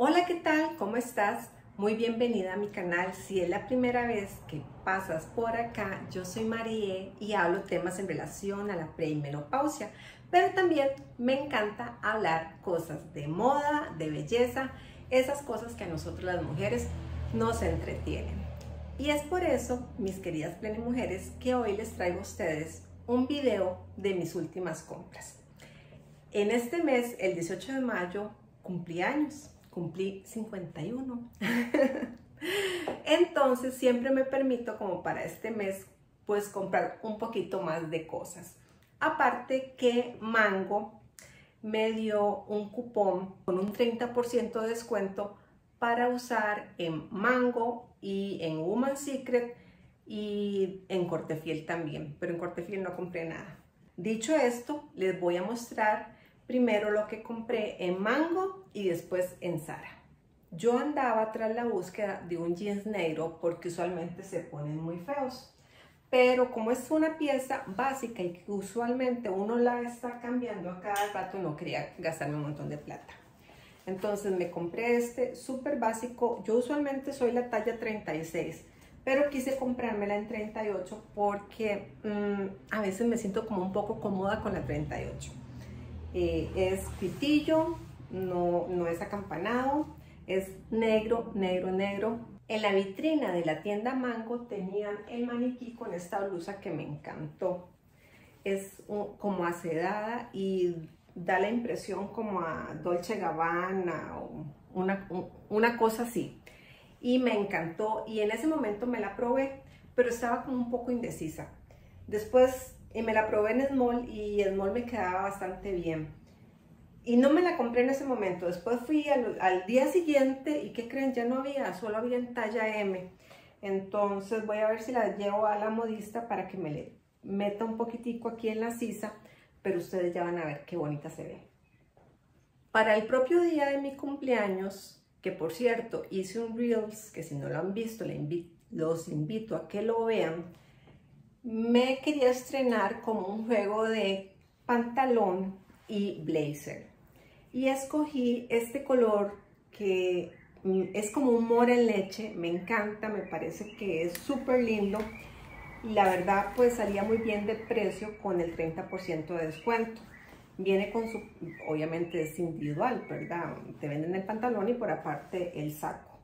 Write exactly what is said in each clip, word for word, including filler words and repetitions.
Hola, ¿qué tal? ¿Cómo estás? Muy bienvenida a mi canal. Si es la primera vez que pasas por acá, yo soy Marie y hablo temas en relación a la premenopausia, pero también me encanta hablar cosas de moda, de belleza, esas cosas que a nosotros las mujeres nos entretienen. Y es por eso, mis queridas mujeres, que hoy les traigo a ustedes un video de mis últimas compras. En este mes, el dieciocho de mayo, cumplí años. Cumplí cincuenta y uno. Entonces siempre me permito, como para este mes, pues comprar un poquito más de cosas. Aparte que Mango me dio un cupón con un treinta por ciento de descuento para usar en Mango y en Woman's Secret y en Cortefiel también, pero en Cortefiel no compré nada. Dicho esto, les voy a mostrar primero lo que compré en Mango y después en Zara. Yo andaba tras la búsqueda de un jeans negro porque usualmente se ponen muy feos, pero como es una pieza básica y que usualmente uno la está cambiando a cada rato, no quería gastarme un montón de plata. Entonces me compré este súper básico. Yo usualmente soy la talla treinta y seis, pero quise comprármela en treinta y ocho porque mmm, a veces me siento como un poco cómoda con la treinta y ocho. Eh, es pitillo, no, no es acampanado, es negro, negro, negro. En la vitrina de la tienda Mango tenían el maniquí con esta blusa que me encantó. Es un, como asedada y da la impresión como a Dolce Gabbana o una, un, una cosa así. Y me encantó y en ese momento me la probé, pero estaba como un poco indecisa. Después y me la probé en Small y Small me quedaba bastante bien. Y no me la compré en ese momento. Después fui al, al día siguiente y ¿qué creen? Ya no había, solo había en talla M. Entonces voy a ver si la llevo a la modista para que me le meta un poquitico aquí en la sisa, pero ustedes ya van a ver qué bonita se ve. Para el propio día de mi cumpleaños, que por cierto hice un Reels, que si no lo han visto les invito, los invito a que lo vean, me quería estrenar como un juego de pantalón y blazer y escogí este color que es como un mora en leche. Me encanta, me parece que es súper lindo y la verdad pues salía muy bien de precio con el treinta por ciento de descuento. Viene con su, obviamente es individual, ¿verdad? Te venden el pantalón y por aparte el saco.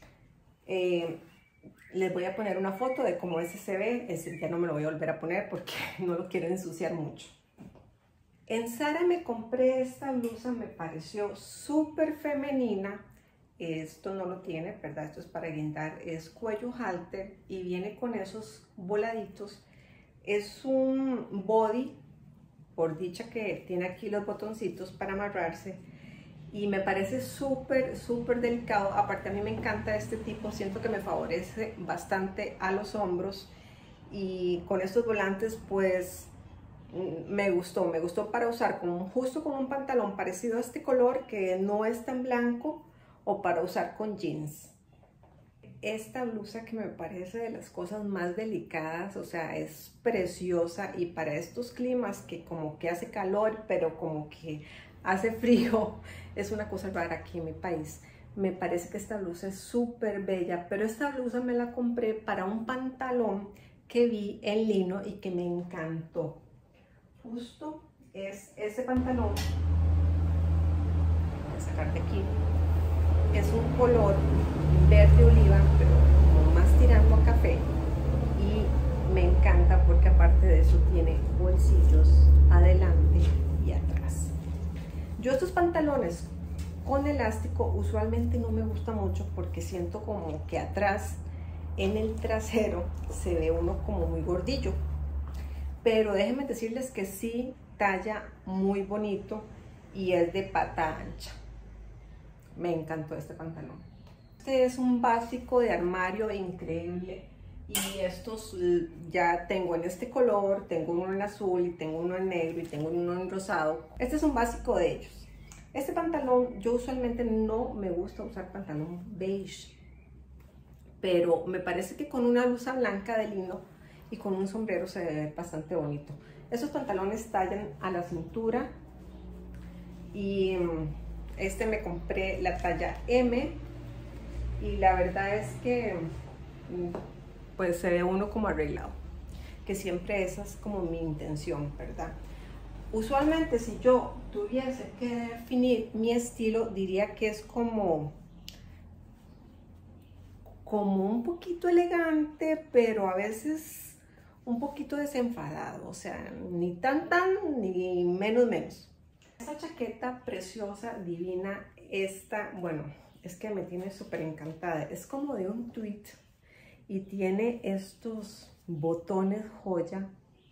eh, Les voy a poner una foto de cómo ese se ve. Ese ya no me lo voy a volver a poner porque no lo quiero ensuciar mucho. En Zara me compré esta blusa, me pareció súper femenina. Esto no lo tiene, ¿verdad? Esto es para guindar, es cuello halter y viene con esos voladitos. Es un body, por dicha que tiene aquí los botoncitos para amarrarse. Y me parece súper, súper delicado. Aparte a mí me encanta este tipo, siento que me favorece bastante a los hombros. Y con estos volantes pues me gustó, me gustó para usar como, justo con un pantalón parecido a este color que no es tan blanco o para usar con jeans. Esta blusa que me parece de las cosas más delicadas, o sea, es preciosa y para estos climas que como que hace calor pero como que hace frío, es una cosa rara aquí en mi país. Me parece que esta blusa es súper bella, pero esta blusa me la compré para un pantalón que vi en lino y que me encantó. Justo es ese pantalón, voy a sacar de aquí, es un color verde oliva, pero como más tirando a café y me encanta porque aparte de eso tiene bolsillos adelante y atrás. Yo estos pantalones con elástico usualmente no me gusta mucho porque siento como que atrás en el trasero se ve uno como muy gordillo, pero déjenme decirles que sí talla muy bonito y es de pata ancha. Me encantó este pantalón. Este es un básico de armario increíble y estos ya tengo en este color, tengo uno en azul y tengo uno en negro y tengo uno en rosado. Este es un básico de ellos. Este pantalón, yo usualmente no me gusta usar pantalón beige, pero me parece que con una blusa blanca de lino y con un sombrero se ve bastante bonito. Esos pantalones tallan a la cintura y Este me compré la talla M y la verdad es que pues se ve uno como arreglado, que siempre esa es como mi intención, ¿verdad? Usualmente si yo tuviese que definir mi estilo, diría que es como como un poquito elegante, pero a veces un poquito desenfadado, o sea, ni tan tan, ni menos menos. Esta chaqueta preciosa, divina, esta, bueno, es que me tiene súper encantada, es como de un tweed y tiene estos botones joya,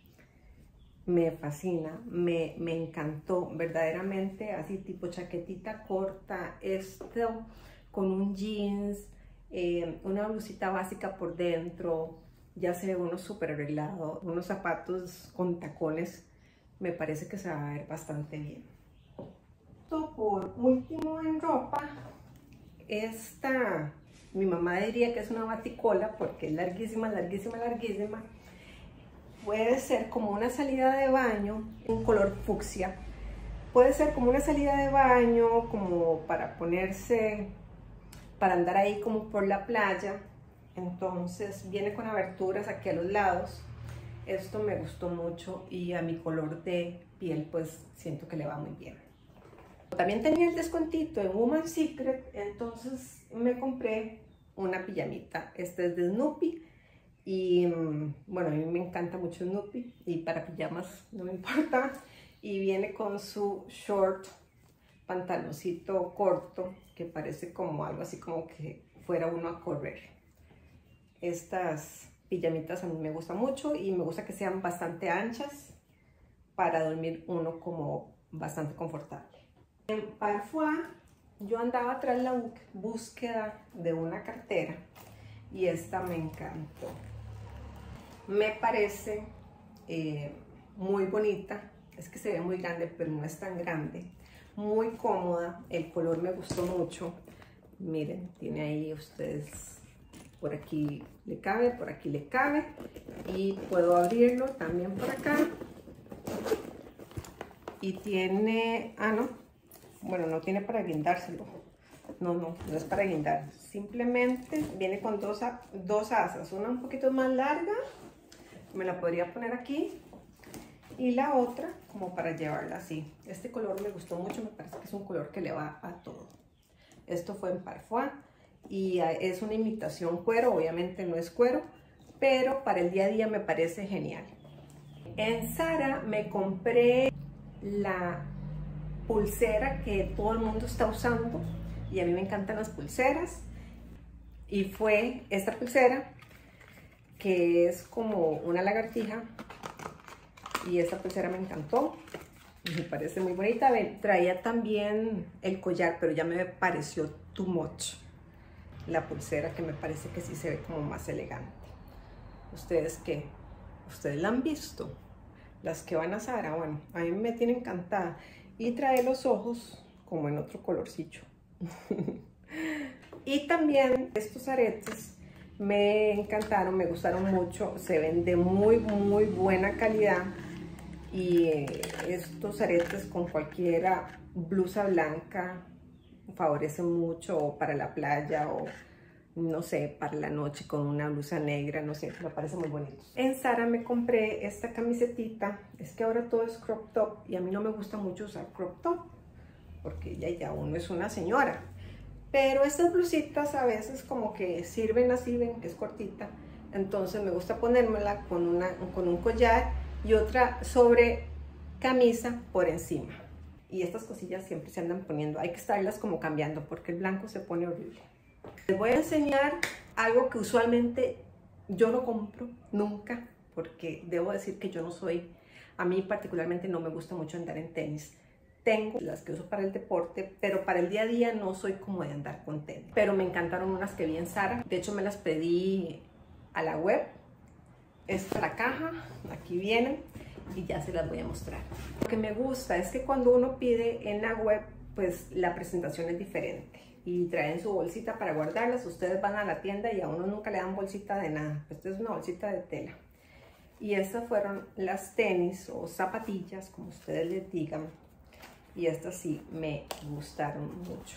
me fascina, me, me encantó, verdaderamente, así tipo chaquetita corta, esto con un jeans, eh, una blusita básica por dentro, ya se ve uno súper arreglado, unos zapatos con tacones, me parece que se va a ver bastante bien. Por último en ropa, esta, mi mamá diría que es una baticola porque es larguísima, larguísima, larguísima. Puede ser como una salida de baño, un color fucsia. Puede ser como una salida de baño, como para ponerse, para andar ahí como por la playa. Entonces viene con aberturas aquí a los lados. Esto me gustó mucho y a mi color de piel pues siento que le va muy bien. También tenía el descuentito en Woman's Secret, entonces me compré una pijamita. Este es de Snoopy y bueno, a mí me encanta mucho Snoopy y para pijamas no me importa. Y viene con su short, pantaloncito corto, que parece como algo así como que fuera uno a correr. Estas pijamitas a mí me gustan mucho y me gusta que sean bastante anchas para dormir uno como bastante confortable. En Parfois yo andaba tras la búsqueda de una cartera y esta me encantó. Me parece eh, muy bonita, es que se ve muy grande pero no es tan grande, muy cómoda, el color me gustó mucho. Miren, tiene ahí ustedes, por aquí le cabe, por aquí le cabe y puedo abrirlo también por acá. Y tiene, ah no, bueno, no tiene para guindárselo, no, no, no es para guindar, simplemente viene con dos, dos asas, una un poquito más larga, me la podría poner aquí, y la otra como para llevarla así. Este color me gustó mucho, me parece que es un color que le va a todo. Esto fue en Parfois y es una imitación cuero, obviamente no es cuero, pero para el día a día me parece genial. En Zara me compré la pulsera que todo el mundo está usando y a mí me encantan las pulseras y fue esta pulsera que es como una lagartija y esta pulsera me encantó, me parece muy bonita. Traía también el collar pero ya me pareció too much la pulsera, que me parece que sí se ve como más elegante. ¿Ustedes qué? ¿Ustedes la han visto? Las que van a Zara, bueno, a mí me tiene encantada. Y trae los ojos como en otro colorcillo. Y también estos aretes me encantaron, me gustaron mucho, se ven de muy muy buena calidad y eh, estos aretes con cualquiera blusa blanca favorecen mucho para la playa o no sé, para la noche con una blusa negra, no sé, me parece muy bonito. En Zara me compré esta camisetita, es que ahora todo es crop top y a mí no me gusta mucho usar crop top porque ya, ya uno es una señora, pero estas blusitas a veces como que sirven así, ven que es cortita, entonces me gusta ponérmela con, una, con un collar y otra sobre camisa por encima. Y estas cosillas siempre se andan poniendo, hay que estarlas como cambiando porque el blanco se pone horrible. Les voy a enseñar algo que usualmente yo no compro nunca, porque debo decir que yo no soy, a mí particularmente no me gusta mucho andar en tenis. Tengo las que uso para el deporte, pero para el día a día no soy como de andar con tenis. Pero me encantaron unas que vi en Zara, de hecho me las pedí a la web. Esta es la caja, aquí vienen y ya se las voy a mostrar. Lo que me gusta es que cuando uno pide en la web, pues la presentación es diferente. Y traen su bolsita para guardarlas. Ustedes van a la tienda y a uno nunca le dan bolsita de nada. Esta es una bolsita de tela. Y estas fueron las tenis o zapatillas, como ustedes les digan. y estas sí me gustaron mucho.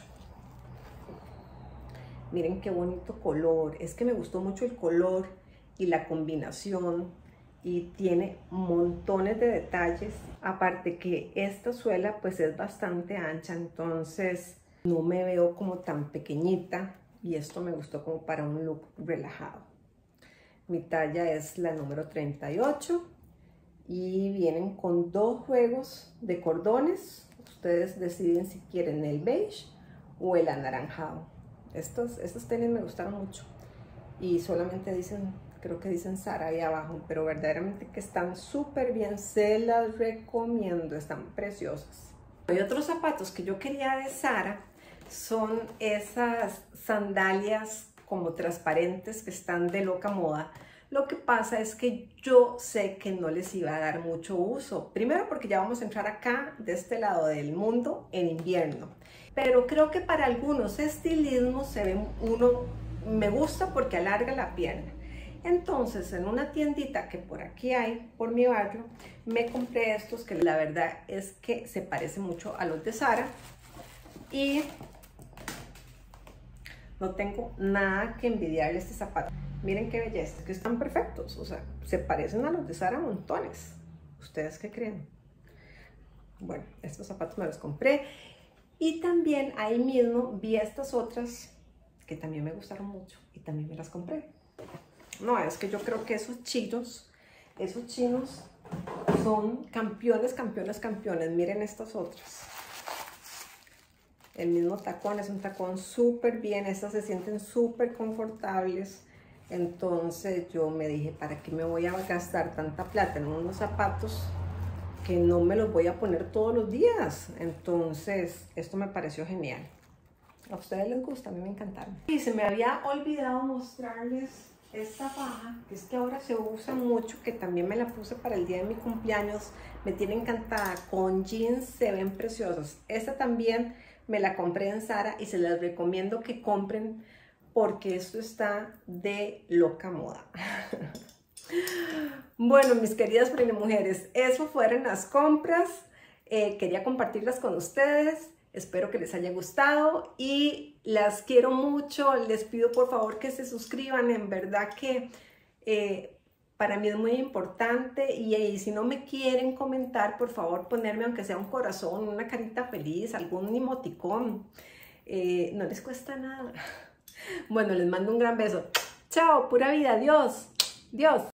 Miren qué bonito color, es que me gustó mucho el color y la combinación, y tiene montones de detalles. Aparte que esta suela pues es bastante ancha, entonces no me veo como tan pequeñita, y esto me gustó como para un look relajado. Mi talla es la número treinta y ocho y vienen con dos juegos de cordones. Ustedes deciden si quieren el beige o el anaranjado. Estos, estos tenis me gustaron mucho y solamente dicen, creo que dicen Zara ahí abajo, pero verdaderamente que están súper bien, se las recomiendo, están preciosas. Hay otros zapatos que yo quería de Zara, son esas sandalias como transparentes que están de loca moda. Lo que pasa es que yo sé que no les iba a dar mucho uso. Primero porque ya vamos a entrar acá, de este lado del mundo, en invierno. Pero creo que para algunos estilismos se ve uno, me gusta porque alarga la pierna. Entonces, en una tiendita que por aquí hay, por mi barrio, me compré estos que la verdad es que se parecen mucho a los de Zara. Y no tengo nada que envidiarle a este zapato. Miren qué belleza, que están perfectos, o sea, se parecen a los de Zara montones. ¿Ustedes qué creen? Bueno, estos zapatos me los compré. Y también ahí mismo vi estas otras que también me gustaron mucho y también me las compré. No, es que yo creo que esos chinos, esos chinos son campeones, campeones, campeones. Miren estas otras. El mismo tacón, es un tacón súper bien, estas se sienten súper confortables. Entonces yo me dije, ¿para qué me voy a gastar tanta plata en unos zapatos que no me los voy a poner todos los días? Entonces esto me pareció genial. ¿A ustedes les gusta? A mí me encantaron. Y se me había olvidado mostrarles esta faja, que es que ahora se usa mucho, que también me la puse para el día de mi cumpleaños. Me tiene encantada, con jeans se ven preciosos. Esta también me la compré en Zara y se las recomiendo que compren porque esto está de loca moda. Bueno, mis queridas mujeres, eso fueron las compras. Eh, quería compartirlas con ustedes. Espero que les haya gustado y las quiero mucho. Les pido por favor que se suscriban. En verdad que eh, para mí es muy importante. Y, y si no me quieren comentar, por favor ponerme aunque sea un corazón, una carita feliz, algún emoticón. Eh, no les cuesta nada. Bueno, les mando un gran beso. Chao, pura vida. Dios. Dios.